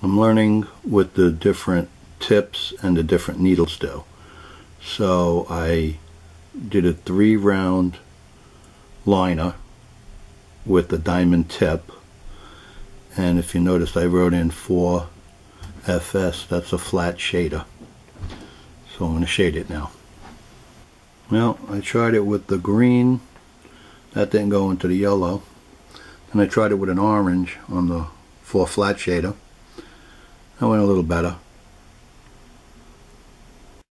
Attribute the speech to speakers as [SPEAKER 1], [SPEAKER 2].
[SPEAKER 1] I'm learning what the different tips and the different needles do. So I did a 3-round liner with the diamond tip, and if you notice I wrote in 4FS, that's a flat shader. So I'm going to shade it now. Well, I tried it with the green, that didn't go into the yellow, and I tried it with an orange on the 4 flat shader. That went a little better.